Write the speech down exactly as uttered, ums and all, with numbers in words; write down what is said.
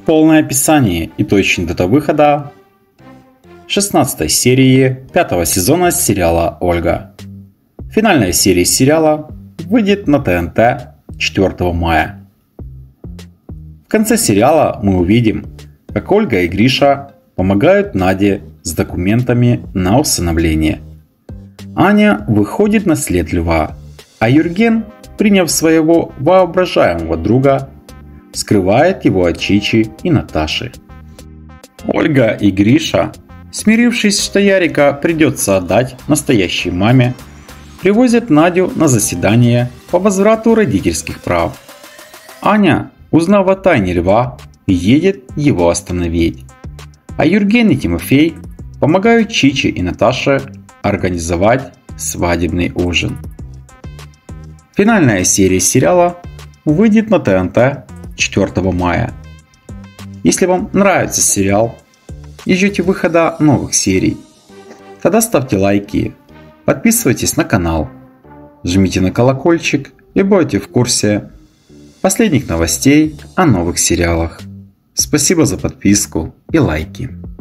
Полное описание и точная дата выхода шестнадцатой серии пятого сезона сериала «Ольга». Финальная серия сериала выйдет на ТНТ четвёртого мая. В конце сериала мы увидим, как Ольга и Гриша помогают Наде с документами на усыновление. Аня выходит на след льва, а Юрген, приняв своего воображаемого друга, скрывает его от Чичи и Наташи. Ольга и Гриша, смирившись, что Ярика придется отдать настоящей маме, привозят Надю на заседание по возврату родительских прав. Аня, узнав о тайне льва, едет его остановить. А Юрген и Тимофей помогают Чичи и Наташе организовать свадебный ужин. Финальная серия сериала выйдет на ТНТ четвёртого мая. Если вам нравится сериал и ждете выхода новых серий, тогда ставьте лайки, подписывайтесь на канал, жмите на колокольчик и будете в курсе последних новостей о новых сериалах. Спасибо за подписку и лайки.